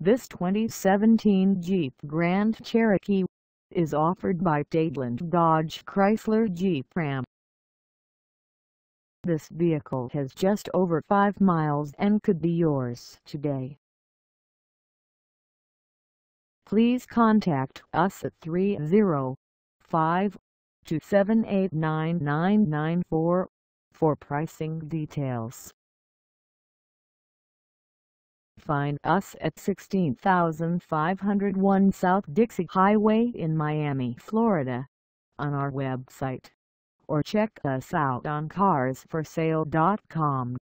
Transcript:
This 2017 Jeep Grand Cherokee is offered by Dadeland Dodge Chrysler Jeep Ram. This vehicle has just over 5 miles and could be yours today. Please contact us at 305-278-9994 for pricing details. Find us at 16501 South Dixie Highway in Miami, Florida, on our website, or check us out on carsforsale.com.